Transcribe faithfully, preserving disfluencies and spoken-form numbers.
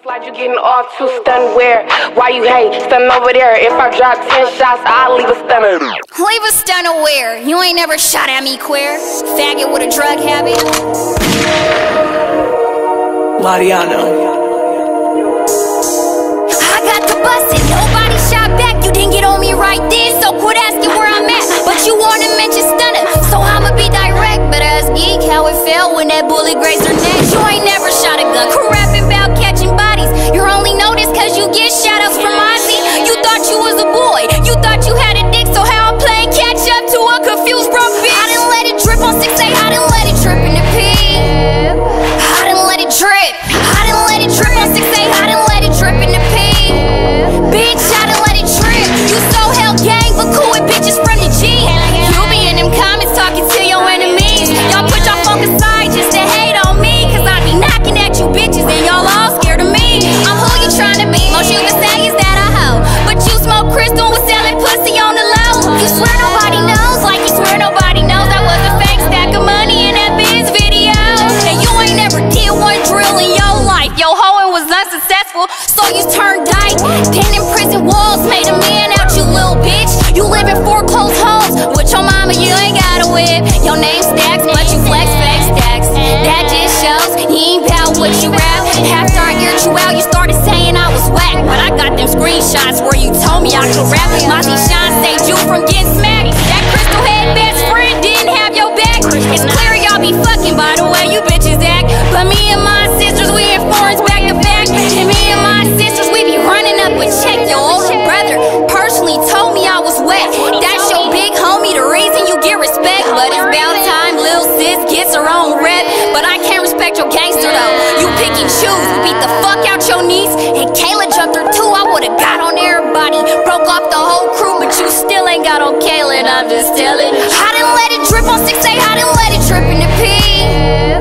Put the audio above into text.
Slide, you getting off too stunned where? Why you hate? Stun over there. If I drop ten shots, I'll leave a stunner. Leave a stunner where? You ain't never shot at me, queer. Faggot with a drug habit. Mariano. I got the bus and nobody shot back. You didn't get on me right then, so quit asking where I'm at. But you wanna mention stunner, so I'ma be direct. But ask Geek how it felt when that bullet grazed her neck. You ain't never shot a gun. Quit rapping about catching bodies. You're only noticed cause you get shout-outs from Ozzy. You thought you was a boy, you thought you had a dick, so how I'm playing catch up to a confused broke bitch. I didn't let it drip on six eight, I didn't let it drip in the P. I didn't let it drip, I didn't let it drip on six eight, I didn't let it drip in the P. Bitch, I didn't let it drip. You so hell gang, but cool with bitches from the G. You be in them comments talking to your enemies. Y'all put your phone aside just to hate on me, cause I be knocking at you bitches and y'all all scared of me. I'm who you tryna be, most you can say is that I hoe, but you smoke crystal and selling pussy on the low. You swear nobody knows, like you swear nobody knows I was a fake stack of money in that Biz video. And you ain't never did one drill in your life. Yo hoeing was unsuccessful, so you turned dyke. Then in prison walls made a man out you little bitch. You live in foreclosed homes with your mama, you ain't got a whip. Your name stacks, but you flex fake stacks. That just shows you ain't bout what you rap. After I aired you out, you started saying I was whack, but I got them screenshots where you told me I could rap. Mozzie Shine saved you from getting smacked. That crystal head best friend didn't have your back. It's clear y'all be fucking by the way you bitches act, but me and my sisters, we in foreigns back to back. And me and my sisters, we be running up a check. Your older brother personally told me I was wet. That's your big homie, the reason you get respect. But it's about time Lil Sis gets her own rep. But I can't respect your gangster though. You pick and choose, beat the fuck out your niece. And Kayla jumped her too, I would've got on everybody. Broke off the whole crew, but you still ain't got on Kayla, and I'm just telling. I didn't let it drip on six eight, I didn't let it drip in the P.